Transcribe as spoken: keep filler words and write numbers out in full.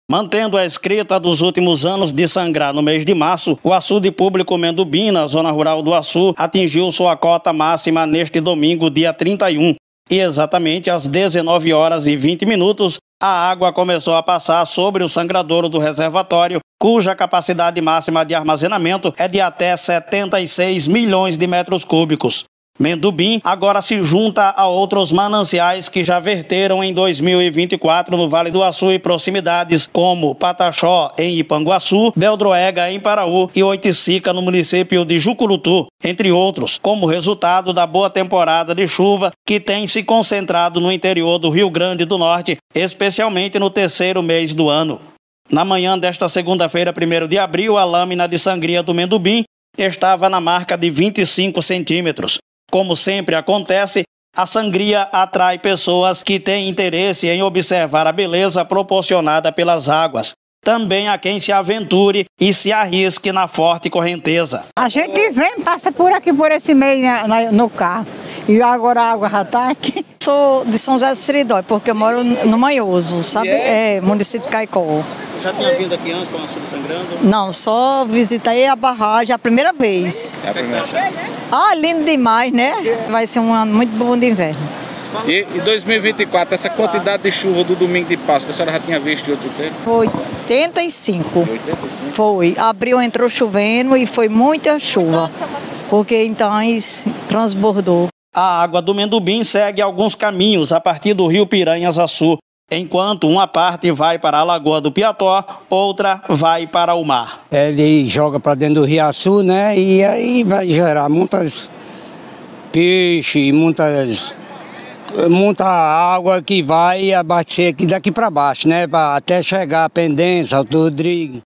Mantendo a escrita dos últimos anos de sangrar no mês de março, o açude público Mendubim, na zona rural do Açu, atingiu sua cota máxima neste domingo, dia trinta e um. E exatamente às dezenove horas e vinte minutos, a água começou a passar sobre o sangradouro do reservatório, cuja capacidade máxima de armazenamento é de até setenta e seis milhões de metros cúbicos. Mendubim agora se junta a outros mananciais que já verteram em dois mil e vinte e quatro no Vale do Açu e proximidades, como Pataxó, em Ipanguaçu, Beldroega, em Paraú, e Oiticica, no município de Jucurutu, entre outros, como resultado da boa temporada de chuva que tem se concentrado no interior do Rio Grande do Norte, especialmente no terceiro mês do ano. Na manhã desta segunda-feira, primeiro de abril, a lâmina de sangria do Mendubim estava na marca de vinte e cinco centímetros. Como sempre acontece, a sangria atrai pessoas que têm interesse em observar a beleza proporcionada pelas águas. Também há quem se aventure e se arrisque na forte correnteza. A gente vem, passa por aqui, por esse meio na, na, no carro. E agora a água já está aqui. Sou de São José de Seridó, porque eu moro no Manhoso, sabe? É, é município de Caicó. Já tinha vindo aqui antes com o açude sangrando? Não, só visitei a barragem a primeira vez. É a primeira vez. Ah, lindo demais, né? Vai ser um ano muito bom de inverno. E em dois mil e vinte e quatro, essa quantidade de chuva do domingo de Páscoa, a senhora já tinha visto em outro tempo? Foi oitenta e cinco. oitenta e cinco? Foi. Abril entrou chovendo e foi muita chuva, porque então isso transbordou. A água do Mendubim segue alguns caminhos a partir do rio Piranhas-Açu, enquanto uma parte vai para a Lagoa do Piató, outra vai para o mar. Ele joga para dentro do Riaçu, né? E aí vai gerar muitas peixes, muitas muita água que vai abastecer aqui daqui para baixo, né? Pra até chegar a Pendência, Alto Rodrigues.